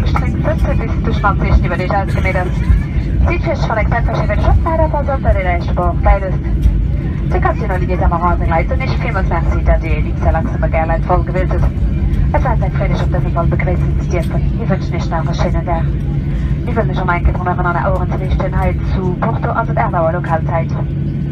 angestrengt sitze, bis du schnappst über dich ausgemäht. Sieht fisch von der Kletterschiffe schon leider versorgt bei den Echtburg, leidest. Du kannst dir noch die Gesammerrasen leiten, nicht vielmals merci, da die Elite langsam gerne voll gewillt ist. Es war ein Friedrich auf diesem Fall begrüßen zu dürfen. Ich wünsche nicht nach einer schönen Tag. Ich will mich um ein Getrunken an der Ohren zu richten, halt zu Porto, also der Erdauer Lokalzeit.